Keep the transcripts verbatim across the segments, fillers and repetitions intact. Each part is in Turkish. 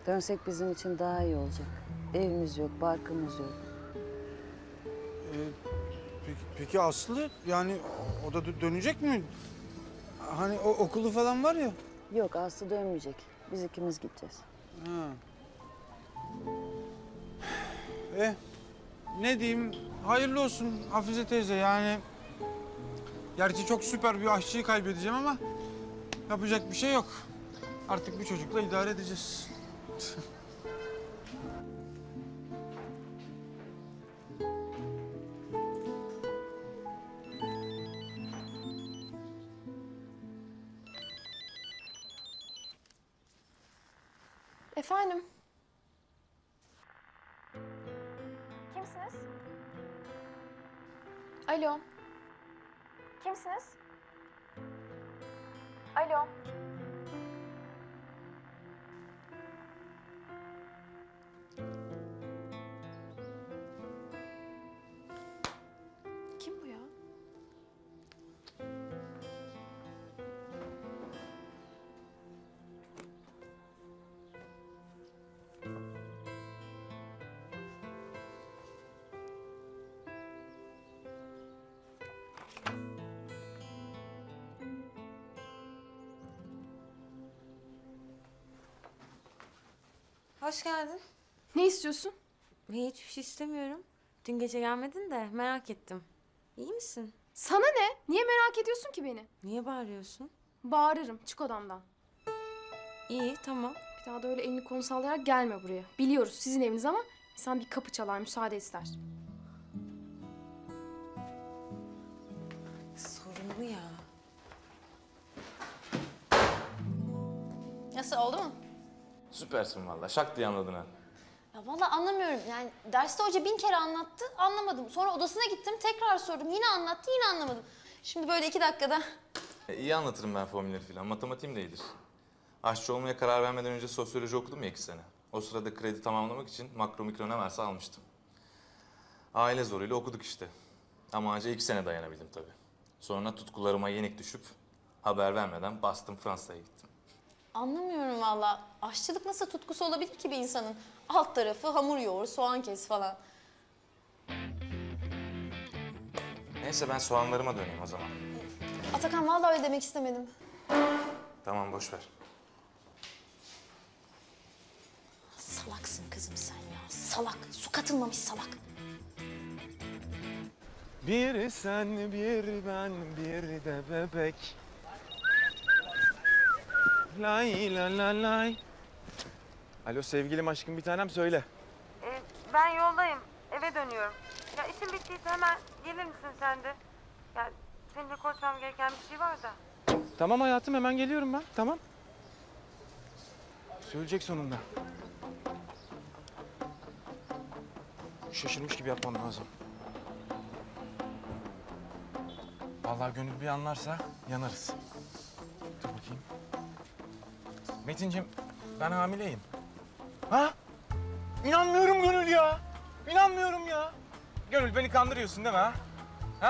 Dönsek bizim için daha iyi olacak. Evimiz yok, barkımız yok. Ee, peki, peki Aslı yani o da dö- dönecek mi? Hani o okulu falan var ya. Yok, Aslı dönmeyecek. Biz ikimiz gideceğiz. Ha. E ne diyeyim? Hayırlı olsun Hafize teyze yani. Gerçi çok süper bir aşçıyı kaybedeceğim ama yapacak bir şey yok. Artık bir çocukla idare edeceğiz. Efendim? Kimsiniz? Alo? Kimsiniz? Alo? Kim bu ya? Hoş geldin. Ne istiyorsun? Hiçbir şey istemiyorum. Dün gece gelmedin de merak ettim. İyi misin? Sana ne? Niye merak ediyorsun ki beni? Niye bağırıyorsun? Bağırırım. Çık odamdan. İyi, tamam. Bir daha da öyle elini kolunu sallayarak gelme buraya. Biliyoruz sizin eviniz ama sen bir kapı çalar, müsaade ister. Sorun mu ya? Nasıl, oldu mu? Süpersin vallahi. Şak diye anladın ha. Ya vallahi anlamıyorum. Yani derste hoca bin kere anlattı, anlamadım. Sonra odasına gittim, tekrar sordum. Yine anlattı, yine anlamadım. Şimdi böyle iki dakikada... E, iyi anlatırım ben formülleri falan. Matematiğim de iyidir. Aşçı olmaya karar vermeden önce sosyoloji okudum ya iki sene. O sırada kredi tamamlamak için makro mikro ne varsa almıştım. Aile zoruyla okuduk işte. Ama ancak iki sene dayanabildim tabii. Sonra tutkularıma yenik düşüp haber vermeden bastım Fransa'ya gittim. Anlamıyorum vallahi. Aşçılık nasıl tutkusu olabilir ki bir insanın? Alt tarafı hamur yoğur, soğan kes falan. Neyse ben soğanlarıma döneyim o zaman. Atakan vallahi öyle demek istemedim. Tamam boş ver. Salaksın kızım sen ya. Salak. Su katılmamış salak. Bir sen, bir ben, bir de bebek. Lay la la lay. Alo sevgilim aşkım bir tanem söyle. Ee, ben yoldayım. Eve dönüyorum. Ya işin bittiyse hemen gelir misin sen de? Ya seninle konuşmam gereken bir şey var da. Tamam hayatım hemen geliyorum ben tamam. Söyleyecek sonunda. Şaşırmış gibi yapmam lazım. Vallahi Gönül bir anlarsa yanarız. Dur bakayım. Metinciğim ben hamileyim. Ha? İnanmıyorum Gönül ya. İnanmıyorum ya. Gönül beni kandırıyorsun değil mi ha? Ha?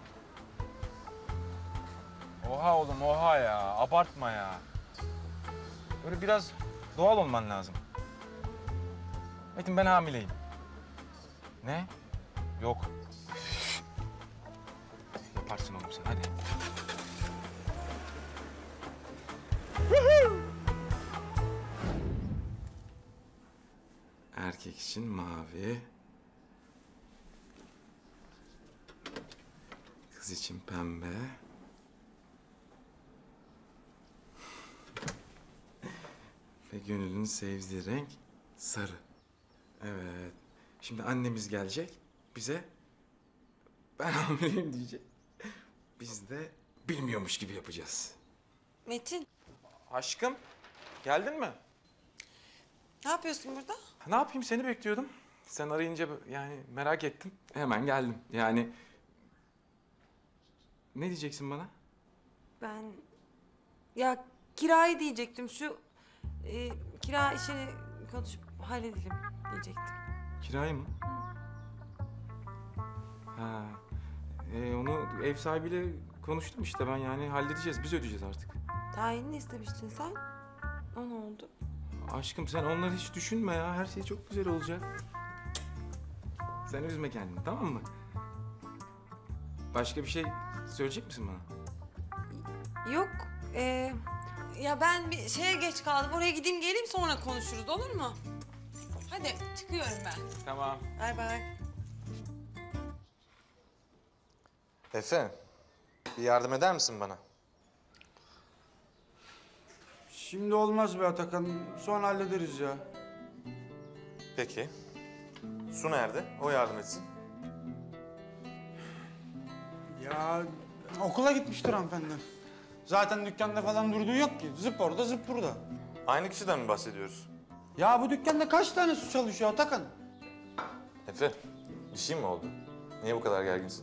Oha oğlum oha ya. Abartma ya. Böyle biraz doğal olman lazım. Metin ben hamileyim. Ne? Yok. Yaparsın oğlum sen hadi. Erkek için mavi. Kız için pembe. Ve Gönül'ün sevdiği renk sarı. Evet. Şimdi annemiz gelecek bize ben hamileyim diyecek. Biz de bilmiyormuş gibi yapacağız. Metin, Aşkım geldin mi? ne yapıyorsun burada? Ne yapayım seni bekliyordum. Sen arayınca yani merak ettim. Hemen geldim. Yani ne diyeceksin bana? Ben... Ya kirayı diyecektim. Şu e, kira işini konuşup halledelim diyecektim. Kirayı mı? Ha. E, onu ev sahibiyle konuştum işte ben yani halledeceğiz. Biz ödeyeceğiz artık. Tayinini istemiştin sen. O ne oldu? Aşkım sen onları hiç düşünme ya. Her şey çok güzel olacak. Sen üzme kendini, tamam mı? Başka bir şey söyleyecek misin bana? Yok. Ee, ya ben bir şeye geç kaldım. Oraya gideyim geleyim sonra konuşuruz olur mu? Hadi çıkıyorum ben. Tamam. Bay bay. Efe, bir yardım eder misin bana? Şimdi olmaz be Atakan. Sonra hallederiz ya. Peki. Su nerede? O yardım etsin. Ya okula gitmiştir hanımefendi. Zaten dükkanda falan durduğu yok ki. Zıp orada zıp burada. Aynı kişiden mi bahsediyoruz? Ya bu dükkanda kaç tane su çalışıyor Atakan? Efe, bir şey mi oldu? Niye bu kadar gerginsin?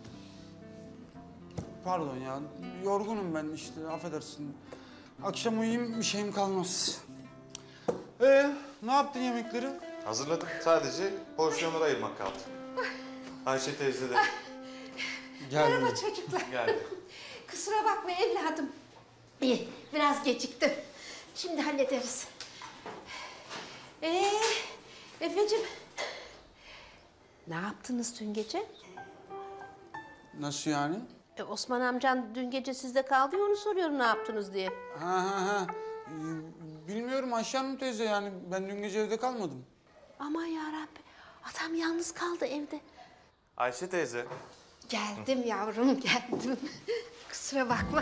Pardon ya. Yorgunum ben işte affedersin. Akşam uyuyayım bir şeyim kalmaz. Ee, ne yaptın yemekleri? Hazırladım. Sadece porsiyonları ayırmak kaldı. Ayşe teyze de Geldi. Merhaba çocuklar. geldi. Kusura bakma evladım. İyi, biraz geciktim. Şimdi hallederiz. Ee, Efeciğim. Ne yaptınız dün gece? Nasıl yani? E, Osman amcan dün gece sizde kaldı ya, onu soruyorum ne yaptınız diye. Ha ha ha. Ee, bilmiyorum Ayşe Hanım teyze yani ben dün gece evde kalmadım. Aman yarabbi, adam yalnız kaldı evde. Ayşe teyze. Geldim yavrum, geldim. Kusura bakma.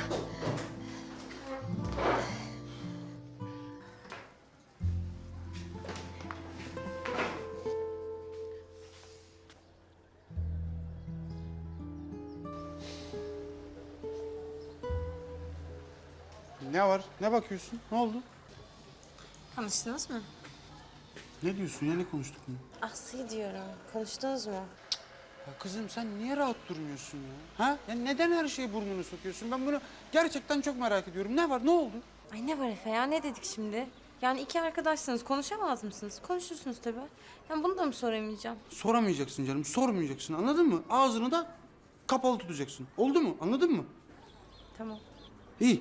Ne var? Ne bakıyorsun? Ne oldu? Konuştunuz mu? Ne diyorsun ya ne konuştuk mu? Aslı diyorum. Konuştunuz mu? Ya kızım sen niye rahat durmuyorsun ya? Ha? Ya neden her şeye burnunu sokuyorsun? Ben bunu gerçekten çok merak ediyorum. Ne var? Ne oldu? Ay ne var Efe ya? Ne dedik şimdi? Yani iki arkadaşsınız. Konuşamaz mısınız? Konuşursunuz tabii. Yani bunu da mı soramayacağım? Soramayacaksın canım. Sormayacaksın. Anladın mı? Ağzını da kapalı tutacaksın. Oldu mu? Anladın mı? Tamam. İyi.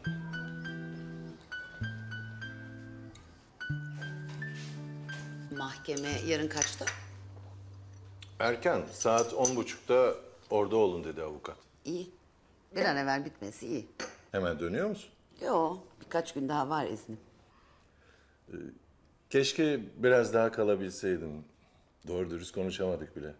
Mahkeme yarın kaçta? Erken, saat on buçukta orada olun dedi avukat. İyi. Bir an evvel bitmesi iyi. Hemen dönüyor musun? Yo, birkaç gün daha var iznim. Keşke biraz daha kalabilseydin. Doğru dürüst konuşamadık bile.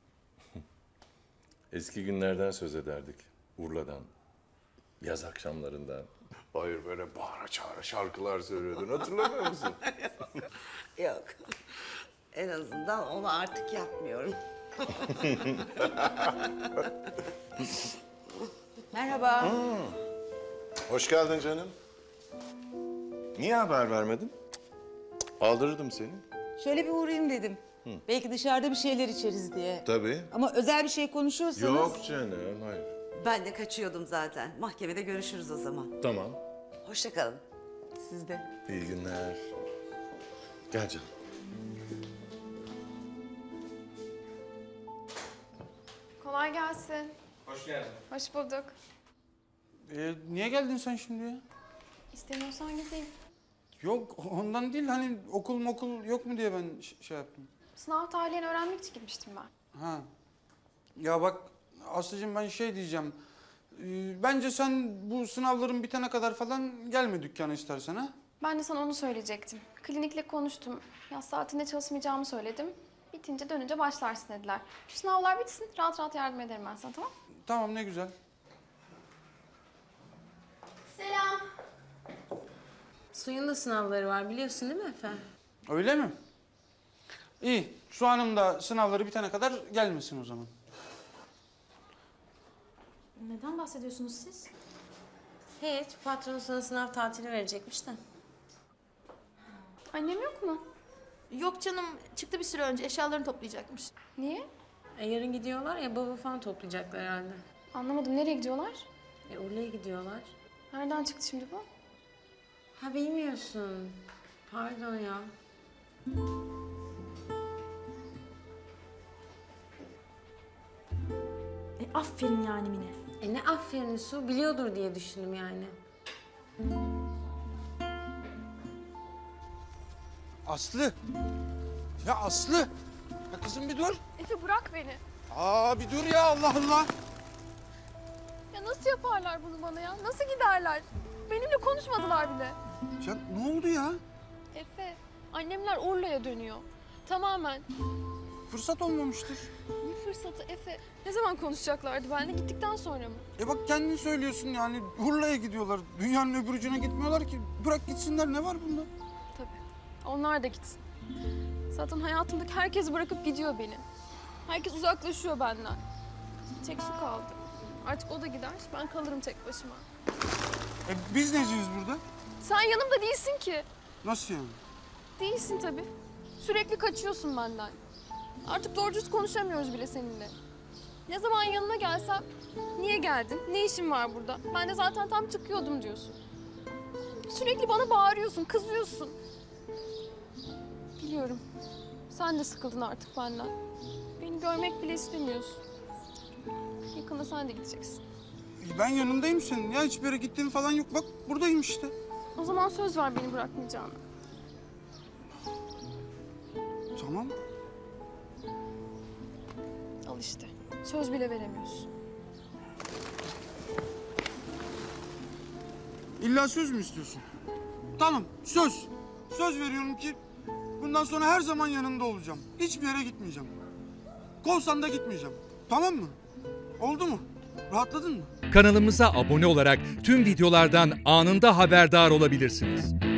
Eski günlerden söz ederdik. Urla'dan, yaz akşamlarından. Hayır böyle bağıra çağıra şarkılar söylüyordun. Hatırlamıyor musun? Yok. En azından onu artık yapmıyorum. Merhaba. Hoş geldin canım. Niye haber vermedin? Aldırırdım seni. Şöyle bir uğrayayım dedim. Belki dışarıda bir şeyler içeriz diye. Tabii. Ama özel bir şey konuşuyorsanız... Yok canım, hayır. Ben de kaçıyordum zaten. Mahkemede görüşürüz o zaman. Tamam. Hoşça kalın. Siz de. İyi günler. Gel canım. Kolay gelsin. Hoş geldin. Hoş bulduk. Ee, niye geldin sen şimdi ya? İstemiyorsan gideyim. Yok ondan değil hani okul mokul yok mu diye ben ş- şey yaptım. Sınav tarihini öğrenmek için gitmiştim ben. Ha. Ya bak Aslı'cığım ben şey diyeceğim. Ee, bence sen bu sınavların bitene kadar falan gelme dükkana istersen ha. Ben de sana onu söyleyecektim. Klinikle konuştum. Yaz saatinde çalışmayacağımı söyledim. Bitince dönünce başlarsın dediler. Şu sınavlar bitsin, rahat rahat yardım ederim ben sana, tamam? Tamam ne güzel. Selam. Suyun da sınavları var biliyorsun değil mi Efe? Öyle mi? İyi. Su Hanım da sınavları bitene kadar gelmesin o zaman. Neden bahsediyorsunuz siz? Hiç. Patron sana sınav tatili verecekmiş de. Annem yok mu? Yok canım, çıktı bir süre önce. Eşyalarını toplayacakmış. Niye? E, yarın gidiyorlar ya baba falan toplayacaklar herhalde. Anlamadım. Nereye gidiyorlar? E Urla'ya gidiyorlar. Nereden çıktı şimdi bu? Ha bilmiyorsun. Pardon ya. E, aferin yani Mine. E ne aferin Su, biliyordur diye düşündüm yani. Aslı. Ya Aslı. Ya kızım bir dur. Efe bırak beni. Aa bir dur ya Allah Allah. Ya nasıl yaparlar bunu bana ya? Nasıl giderler? Benimle konuşmadılar bile. Ya ne oldu ya? Efe, annemler Urla'ya dönüyor. Tamamen. Fırsat olmamıştır. Ne fırsatı Efe? Ne zaman konuşacaklardı benimle? Gittikten sonra mı? E bak kendin söylüyorsun yani Urla'ya gidiyorlar. Dünyanın öbür ucuna gitmiyorlar ki. Bırak gitsinler, ne var bunda? Tabii. Onlar da gitsin. Zaten hayatımdaki herkes bırakıp gidiyor beni. Herkes uzaklaşıyor benden. Tek su kaldı. Artık o da gider, ben kalırım tek başıma. E biz neciyiz burada? Sen yanımda değilsin ki. Nasıl yani? Değilsin tabii. Sürekli kaçıyorsun benden. Artık doğru düz konuşamıyoruz bile seninle. Ne zaman yanına gelsem, niye geldin, ne işin var burada? Ben de zaten tam çıkıyordum diyorsun. Sürekli bana bağırıyorsun, kızıyorsun. Biliyorum, sen de sıkıldın artık benden. Beni görmek bile istemiyorsun. Yakında sen de gideceksin. E ben yanındayım senin ya. Hiçbir yere gittiğin falan yok. Bak buradayım işte. O zaman söz ver beni bırakmayacağını. Tamam. Al işte, söz bile veremiyorsun. İlla söz mü istiyorsun? Tamam, söz. Söz veriyorum ki bundan sonra her zaman yanında olacağım. Hiçbir yere gitmeyeceğim. Kovsan da gitmeyeceğim. Tamam mı? Oldu mu? Rahatladın mı? Kanalımıza abone olarak tüm videolardan anında haberdar olabilirsiniz.